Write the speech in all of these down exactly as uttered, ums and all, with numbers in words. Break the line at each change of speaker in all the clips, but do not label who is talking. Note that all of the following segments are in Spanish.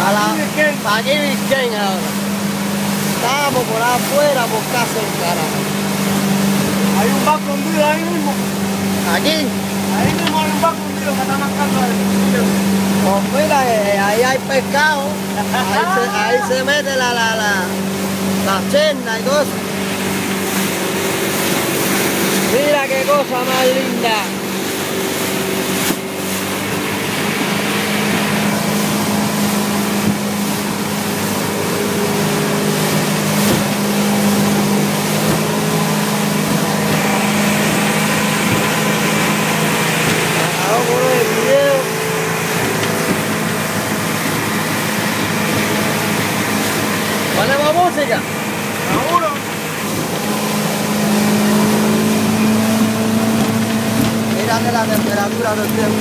A la, para aquí Biscayne ahora. Estábamos por afuera por casa del carajo.
Hay un barco hundido ahí mismo.
Aquí.
Ahí mismo hay un barco hundido que está marcando ahí.
Pues mira, eh, ahí hay pescado. Ahí se, ahí se mete la, la, la, la cherna y cosas. Mira qué cosa más linda. ¿Ponemos música?
Seguro.
Mírate la temperatura del tiempo.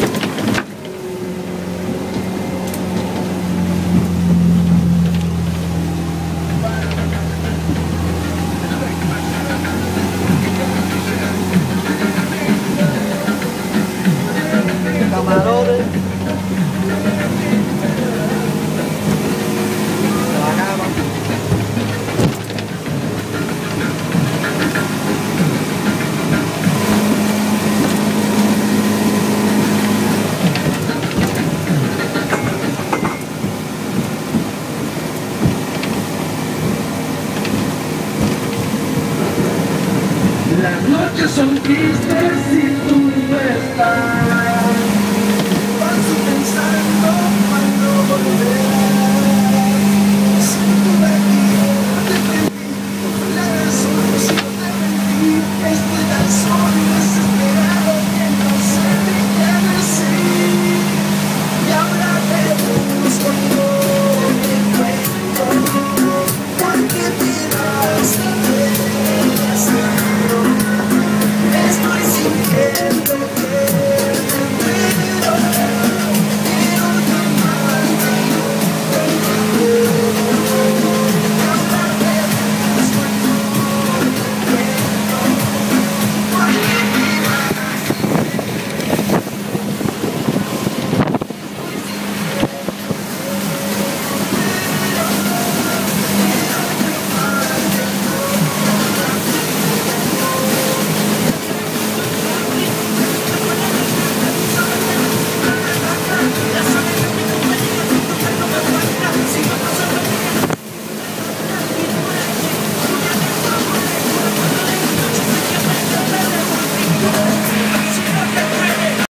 Camarones. La cama.
Las noches son tristes y